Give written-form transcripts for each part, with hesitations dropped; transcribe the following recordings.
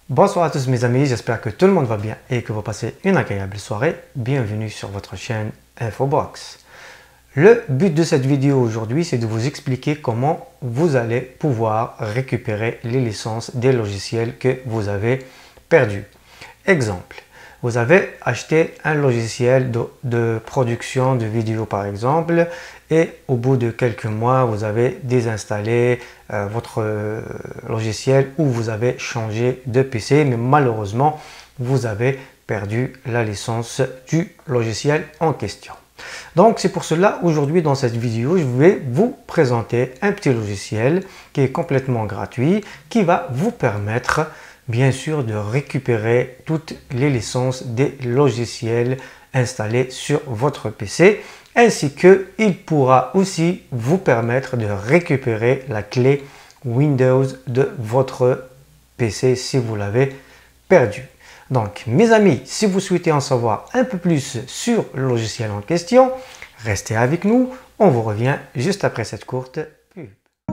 Bonsoir à tous mes amis, j'espère que tout le monde va bien et que vous passez une agréable soirée. Bienvenue sur votre chaîne Infobox. Le but de cette vidéo aujourd'hui, c'est de vous expliquer comment vous allez pouvoir récupérer les licences des logiciels que vous avez perdus. Exemple, vous avez acheté un logiciel de production de vidéos par exemple et au bout de quelques mois, vous avez désinstallé votre logiciel ou vous avez changé de PC, mais malheureusement, vous avez perdu la licence du logiciel en question. Donc c'est pour cela aujourd'hui dans cette vidéo je vais vous présenter un petit logiciel qui est complètement gratuit qui va vous permettre bien sûr de récupérer toutes les licences des logiciels installés sur votre PC ainsi que il pourra aussi vous permettre de récupérer la clé Windows de votre PC si vous l'avez perdu. Donc mes amis, si vous souhaitez en savoir un peu plus sur le logiciel en question, restez avec nous, on vous revient juste après cette courte pub.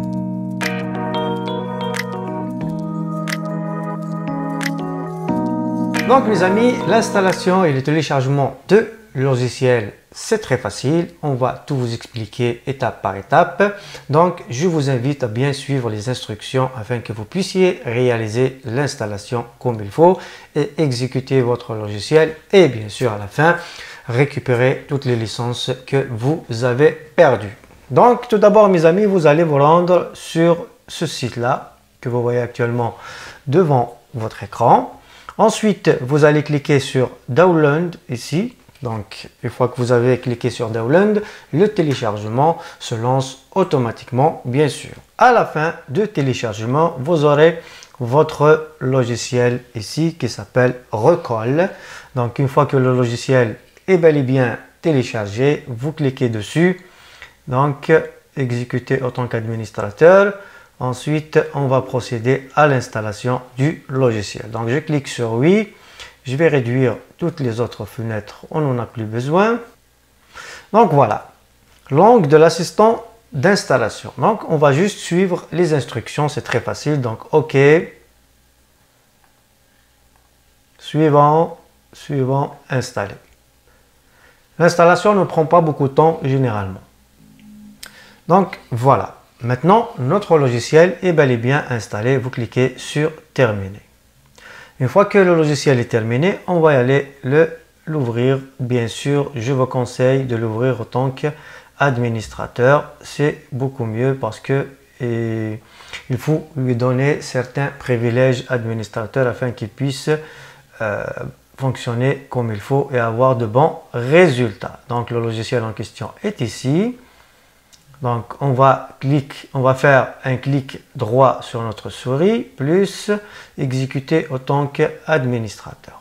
Donc mes amis, l'installation et le téléchargement de logiciel, c'est très facile. On va tout vous expliquer étape par étape. Donc je vous invite à bien suivre les instructions afin que vous puissiez réaliser l'installation comme il faut et exécuter votre logiciel et bien sûr à la fin récupérer toutes les licences que vous avez perdues. Donc tout d'abord mes amis, vous allez vous rendre sur ce site là que vous voyez actuellement devant votre écran. Ensuite, vous allez cliquer sur Download ici. Donc, une fois que vous avez cliqué sur Download, le téléchargement se lance automatiquement, bien sûr. À la fin de téléchargement, vous aurez votre logiciel ici qui s'appelle Recall. Donc, une fois que le logiciel est bel et bien téléchargé, vous cliquez dessus. Donc, exécuter en tant qu'administrateur. Ensuite, on va procéder à l'installation du logiciel. Donc, je clique sur oui. Je vais réduire toutes les autres fenêtres. On n'en a plus besoin. Donc, voilà. L'onglet de l'assistant d'installation. Donc, on va juste suivre les instructions. C'est très facile. Donc, OK. Suivant. Suivant. Installer. L'installation ne prend pas beaucoup de temps généralement. Donc, voilà. Maintenant, notre logiciel est bel et bien installé. Vous cliquez sur Terminer. Une fois que le logiciel est terminé, on va aller l'ouvrir. Bien sûr, je vous conseille de l'ouvrir en tant qu'administrateur. C'est beaucoup mieux parce que il faut lui donner certains privilèges administrateurs afin qu'il puisse fonctionner comme il faut et avoir de bons résultats. Donc, le logiciel en question est ici. Donc, on va faire un clic droit sur notre souris, plus exécuter en tant qu'administrateur.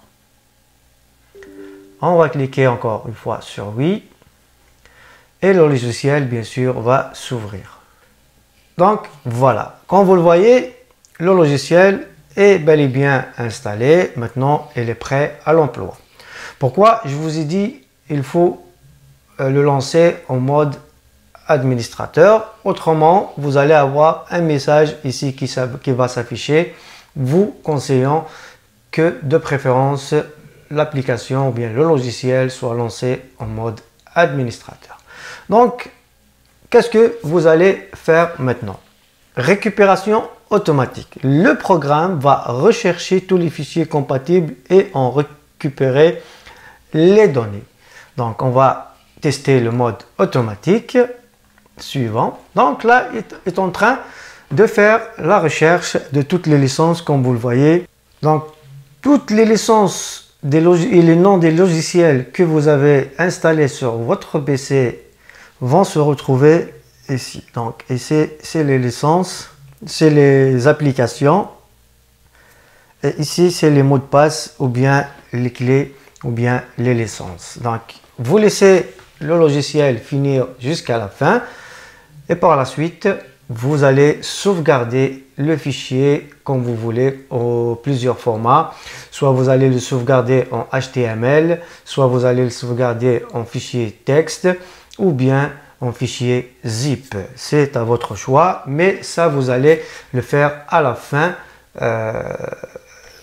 On va cliquer encore une fois sur oui. Et le logiciel, bien sûr, va s'ouvrir. Donc, voilà. Comme vous le voyez, le logiciel est bel et bien installé. Maintenant, il est prêt à l'emploi. Pourquoi? Je vous ai dit, il faut le lancer en mode administrateur. Autrement, vous allez avoir un message ici qui va s'afficher, vous conseillant que de préférence l'application ou bien le logiciel soit lancé en mode administrateur. Donc, qu'est-ce que vous allez faire maintenant? Récupération automatique. Le programme va rechercher tous les fichiers compatibles et en récupérer les données. Donc, on va tester le mode automatique. Suivant. Donc là, il est en train de faire la recherche de toutes les licences comme vous le voyez. Donc, toutes les licences et les noms des logiciels que vous avez installés sur votre PC vont se retrouver ici. Donc, ici, c'est les licences, c'est les applications. Et ici, c'est les mots de passe ou bien les clés ou bien les licences. Donc, vous laissez le logiciel finir jusqu'à la fin. Et par la suite, vous allez sauvegarder le fichier comme vous voulez en plusieurs formats. Soit vous allez le sauvegarder en HTML, soit vous allez le sauvegarder en fichier texte ou bien en fichier zip. C'est à votre choix, mais ça vous allez le faire à la fin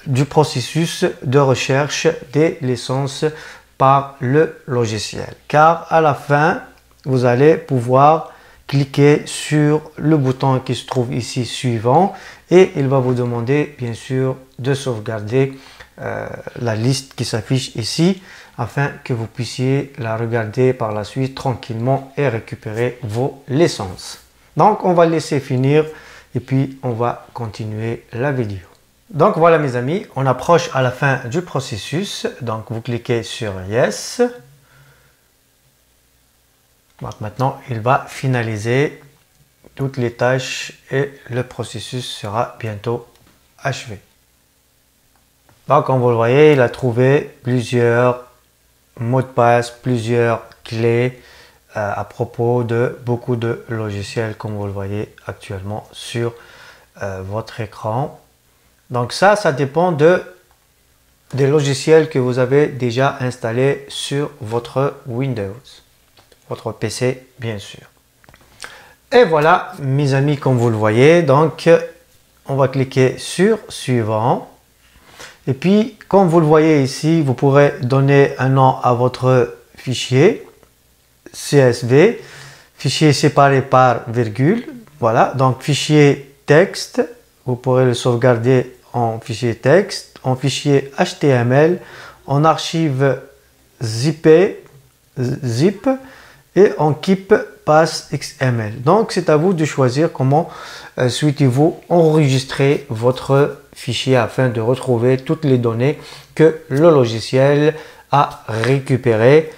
du processus de recherche des licences par le logiciel. Car à la fin, vous allez pouvoir cliquer sur le bouton qui se trouve ici suivant et il va vous demander bien sûr de sauvegarder la liste qui s'affiche ici afin que vous puissiez la regarder par la suite tranquillement et récupérer vos licences. Donc on va laisser finir et puis on va continuer la vidéo. Donc voilà mes amis, on approche à la fin du processus. Donc vous cliquez sur Yes. Donc maintenant il va finaliser toutes les tâches et le processus sera bientôt achevé. Donc comme vous le voyez, il a trouvé plusieurs mots de passe, plusieurs clés à propos de beaucoup de logiciels comme vous le voyez actuellement sur votre écran. Donc ça dépend des logiciels que vous avez déjà installés sur votre Windows, votre PC bien sûr. Et voilà mes amis, comme vous le voyez, donc on va cliquer sur suivant. Et puis comme vous le voyez ici, vous pourrez donner un nom à votre fichier CSV, fichier séparé par virgule. Voilà, donc fichier texte, vous pourrez le sauvegarder en fichier texte, en fichier HTML, en archive zip et en keep pass XML. Donc c'est à vous de choisir comment souhaitez-vous enregistrer votre fichier afin de retrouver toutes les données que le logiciel a récupérées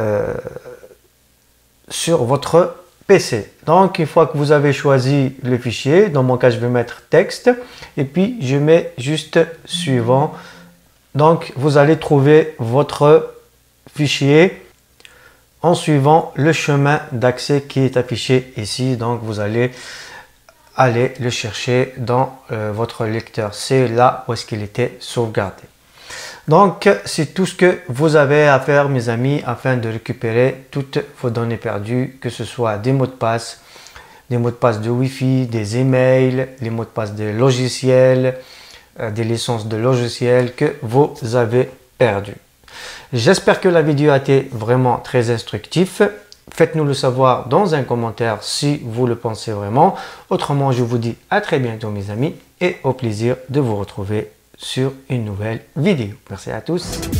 sur votre PC. Donc une fois que vous avez choisi le fichier, dans mon cas je vais mettre texte et puis je mets juste suivant. Donc vous allez trouver votre fichier en suivant le chemin d'accès qui est affiché ici. Donc vous allez aller le chercher dans votre lecteur. C'est là où est-ce qu'il était sauvegardé. Donc c'est tout ce que vous avez à faire mes amis afin de récupérer toutes vos données perdues, que ce soit des mots de passe de Wi-Fi, des emails, les mots de passe des logiciels, des licences de logiciels que vous avez perdus. J'espère que la vidéo a été vraiment très instructive. Faites-nous le savoir dans un commentaire si vous le pensez vraiment. Autrement, je vous dis à très bientôt mes amis et au plaisir de vous retrouver sur une nouvelle vidéo. Merci à tous.